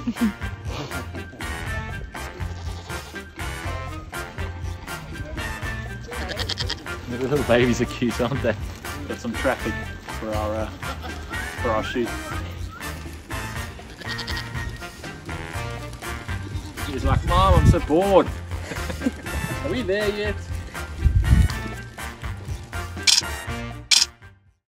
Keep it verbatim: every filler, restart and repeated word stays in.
The little babies are cute, aren't they? Got some traffic for our uh, for our shoot. He's like, Mom, I'm so bored. Are we there yet?